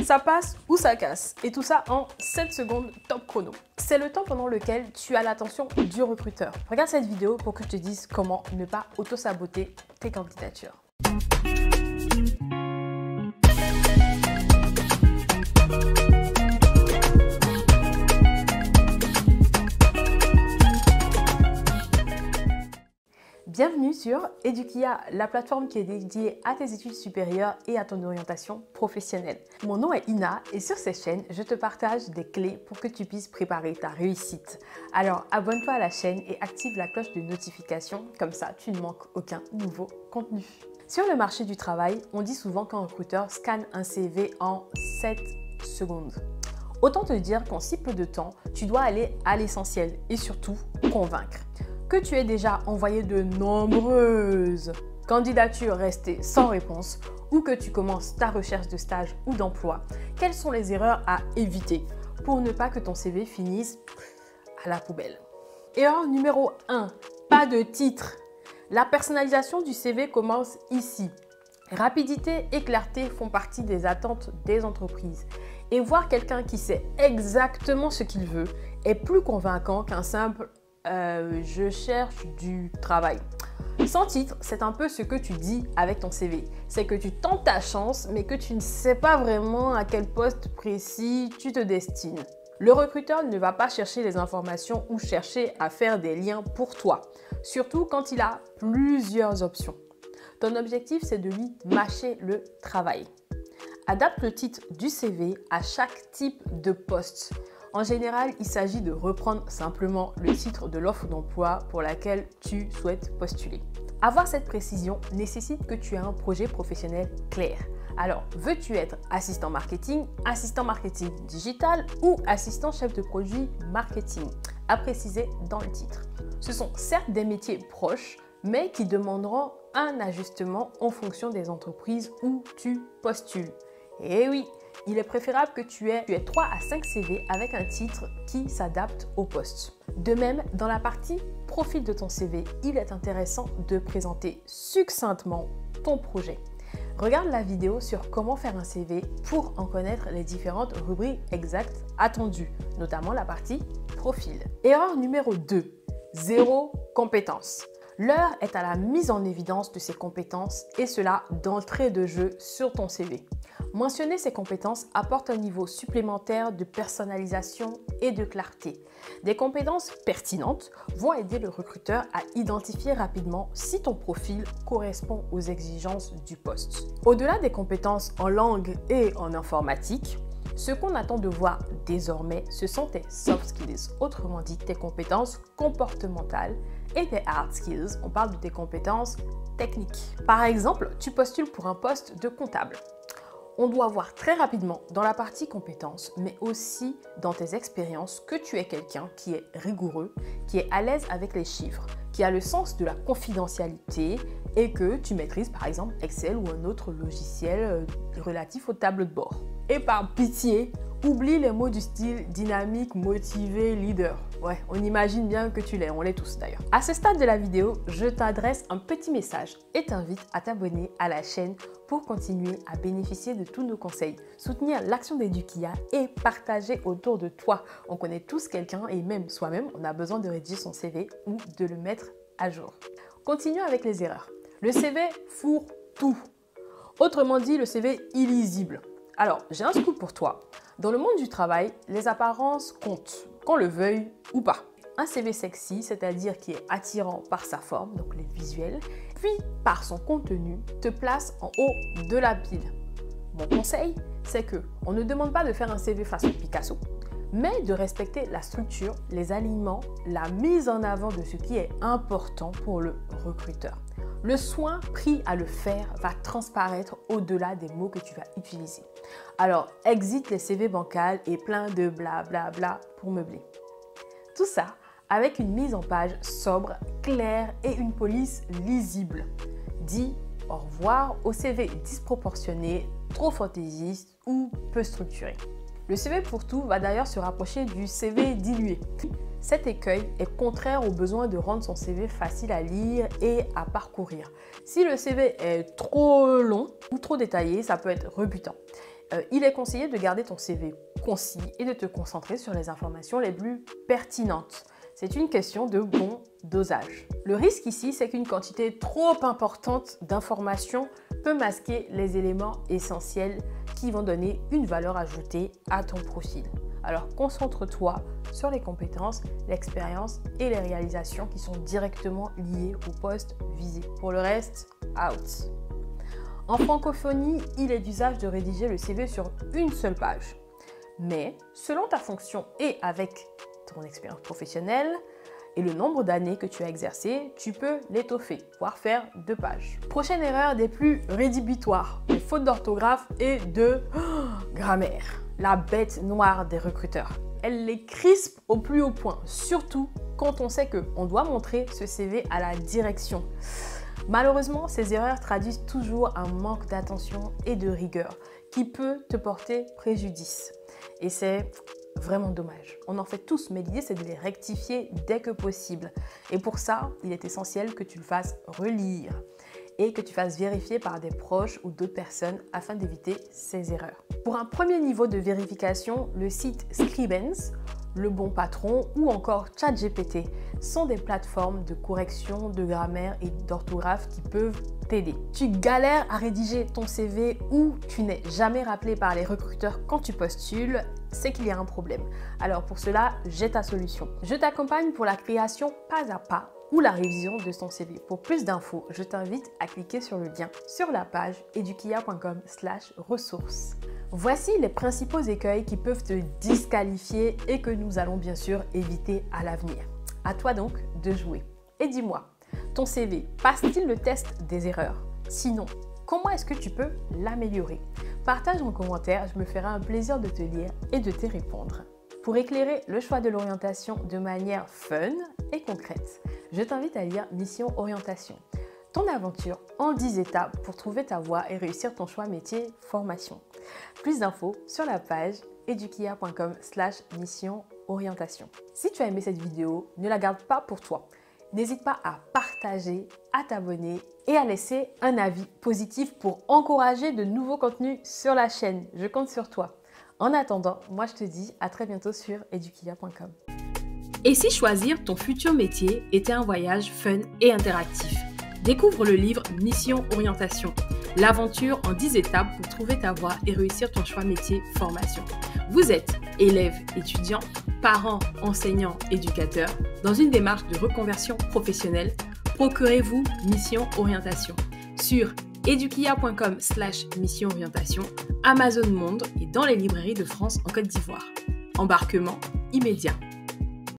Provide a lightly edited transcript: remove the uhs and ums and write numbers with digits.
Ça passe ou ça casse. Et tout ça en 7 secondes top chrono. C'est le temps pendant lequel tu as l'attention du recruteur. Regarde cette vidéo pour que je te dise comment ne pas auto-saboter tes candidatures. Bienvenue sur Edukia, la plateforme qui est dédiée à tes études supérieures et à ton orientation professionnelle. Mon nom est Ina et sur cette chaîne, je te partage des clés pour que tu puisses préparer ta réussite. Alors abonne-toi à la chaîne et active la cloche de notification, comme ça tu ne manques aucun nouveau contenu. Sur le marché du travail, on dit souvent qu'un recruteur scanne un CV en 7 secondes. Autant te dire qu'en si peu de temps, tu dois aller à l'essentiel et surtout convaincre. Que tu aies déjà envoyé de nombreuses candidatures restées sans réponse ou que tu commences ta recherche de stage ou d'emploi, quelles sont les erreurs à éviter pour ne pas que ton CV finisse à la poubelle? Erreur numéro 1, pas de titre. La personnalisation du CV commence ici. Rapidité et clarté font partie des attentes des entreprises. Et voir quelqu'un qui sait exactement ce qu'il veut est plus convaincant qu'un simple je cherche du travail. Sans titre, c'est un peu ce que tu dis avec ton CV. C'est que tu tentes ta chance, mais que tu ne sais pas vraiment à quel poste précis tu te destines. Le recruteur ne va pas chercher les informations ou chercher à faire des liens pour toi, surtout quand il a plusieurs options. Ton objectif, c'est de lui mâcher le travail. Adapte le titre du CV à chaque type de poste. En général, il s'agit de reprendre simplement le titre de l'offre d'emploi pour laquelle tu souhaites postuler. Avoir cette précision nécessite que tu aies un projet professionnel clair. Alors, veux-tu être assistant marketing digital ou assistant chef de produit marketing? À préciser dans le titre. Ce sont certes des métiers proches, mais qui demanderont un ajustement en fonction des entreprises où tu postules. Et oui! Il est préférable que tu aies 3 à 5 CV avec un titre qui s'adapte au poste. De même, dans la partie profil de ton CV, il est intéressant de présenter succinctement ton projet. Regarde la vidéo sur comment faire un CV pour en connaître les différentes rubriques exactes attendues, notamment la partie profil. Erreur numéro 2, zéro compétence. L'heure est à la mise en évidence de ces compétences et cela d'entrée de jeu sur ton CV. Mentionner ces compétences apporte un niveau supplémentaire de personnalisation et de clarté. Des compétences pertinentes vont aider le recruteur à identifier rapidement si ton profil correspond aux exigences du poste. Au-delà des compétences en langue et en informatique, ce qu'on attend de voir désormais, ce sont tes soft skills, autrement dit tes compétences comportementales, et tes hard skills, on parle de tes compétences techniques. Par exemple, tu postules pour un poste de comptable. On doit voir très rapidement dans la partie compétences, mais aussi dans tes expériences, que tu es quelqu'un qui est rigoureux, qui est à l'aise avec les chiffres, qui a le sens de la confidentialité et que tu maîtrises par exemple Excel ou un autre logiciel relatif au tableau de bord. Et par pitié, oublie les mots du style dynamique, motivé, leader. Ouais, on imagine bien que tu l'es, on l'est tous d'ailleurs. À ce stade de la vidéo, je t'adresse un petit message et t'invite à t'abonner à la chaîne pour continuer à bénéficier de tous nos conseils, soutenir l'action d'Edukia et partager autour de toi. On connaît tous quelqu'un et même soi-même, on a besoin de rédiger son CV ou de le mettre à jour. Continuons avec les erreurs. Le CV fourre tout. Autrement dit, le CV illisible. Alors, j'ai un scoop pour toi. Dans le monde du travail, les apparences comptent, qu'on le veuille ou pas. Un CV sexy, c'est-à-dire qui est attirant par sa forme, donc les visuels, puis par son contenu, te place en haut de la pile. Mon conseil, c'est que on ne demande pas de faire un CV façon Picasso, mais de respecter la structure, les alignements, la mise en avant de ce qui est important pour le recruteur. Le soin pris à le faire va transparaître au-delà des mots que tu vas utiliser. Alors, exit les CV bancals et plein de blablabla pour meubler. Tout ça avec une mise en page sobre, claire et une police lisible. Dis au revoir au CV disproportionné, trop fantaisiste ou peu structuré. Le CV pour tout va d'ailleurs se rapprocher du CV dilué. Cet écueil est contraire au besoin de rendre son CV facile à lire et à parcourir. Si le CV est trop long ou trop détaillé, ça peut être rebutant. il est conseillé de garder ton CV concis et de te concentrer sur les informations les plus pertinentes. C'est une question de bon dosage. Le risque ici, c'est qu'une quantité trop importante d'informations peut masquer les éléments essentiels qui vont donner une valeur ajoutée à ton profil. Alors concentre-toi sur les compétences, l'expérience et les réalisations qui sont directement liées au poste visé. Pour le reste, out. En francophonie, il est d'usage de rédiger le CV sur une seule page. Mais selon ta fonction et avec ton expérience professionnelle et le nombre d'années que tu as exercé, tu peux l'étoffer, voire faire 2 pages. Prochaine erreur des plus rédhibitoires, les fautes d'orthographe et de grammaire. La bête noire des recruteurs. Elle les crispe au plus haut point, surtout quand on sait qu'on doit montrer ce CV à la direction. Malheureusement, ces erreurs traduisent toujours un manque d'attention et de rigueur qui peut te porter préjudice. Et c'est vraiment dommage. On en fait tous, mais l'idée c'est de les rectifier dès que possible. Et pour ça, il est essentiel que tu le fasses relire et que tu fasses vérifier par des proches ou d'autres personnes afin d'éviter ces erreurs. Pour un premier niveau de vérification, le site Scribens, Le Bon Patron ou encore ChatGPT sont des plateformes de correction de grammaire et d'orthographe qui peuvent t'aider. Tu galères à rédiger ton CV ou tu n'es jamais rappelé par les recruteurs quand tu postules, c'est qu'il y a un problème. Alors pour cela, j'ai ta solution. Je t'accompagne pour la création pas à pas ou la révision de ton CV. Pour plus d'infos, je t'invite à cliquer sur le lien sur la page edukia.com/ressources. Voici les principaux écueils qui peuvent te disqualifier et que nous allons bien sûr éviter à l'avenir. À toi donc de jouer. Et dis-moi, ton CV passe-t-il le test des erreurs? Sinon, comment est-ce que tu peux l'améliorer? Partage en commentaire, je me ferai un plaisir de te lire et de te répondre. Pour éclairer le choix de l'orientation de manière fun et concrète, je t'invite à lire Mission Orientation, ton aventure en 10 étapes pour trouver ta voie et réussir ton choix métier formation. Plus d'infos sur la page edukia.com/mission orientation. Si tu as aimé cette vidéo, ne la garde pas pour toi. N'hésite pas à partager, à t'abonner et à laisser un avis positif pour encourager de nouveaux contenus sur la chaîne. Je compte sur toi. En attendant, moi je te dis à très bientôt sur edukia.com. Et si choisir ton futur métier était un voyage fun et interactif? Découvre le livre Mission Orientation, l'aventure en 10 étapes pour trouver ta voie et réussir ton choix métier formation. Vous êtes élève, étudiant, parent, enseignant, éducateur. Dans une démarche de reconversion professionnelle, procurez-vous Mission Orientation sur edukia.com/mission orientation, Amazon Monde et dans les librairies de France en Côte d'Ivoire. Embarquement immédiat.